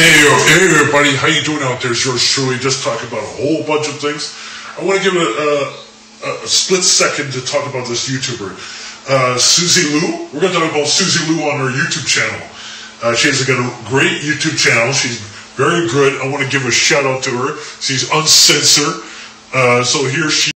Hey everybody, how you doing out there? It's yours truly, just talking about a whole bunch of things. I want to give a split second to talk about this YouTuber, Suzy Lu. We're going to talk about Suzy Lu on her YouTube channel. She has got a great YouTube channel. She's very good. I want to give a shout out to her. She's uncensored. So here she